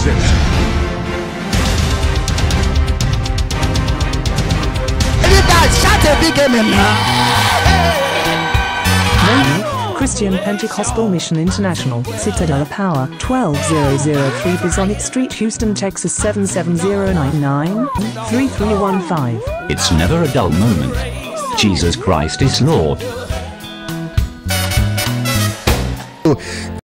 Christian Pentecostal Mission International, Citadel of Power, 12003 Bisonic Street, Houston, Texas 77099-3315. It's never a dull moment. Jesus Christ is Lord.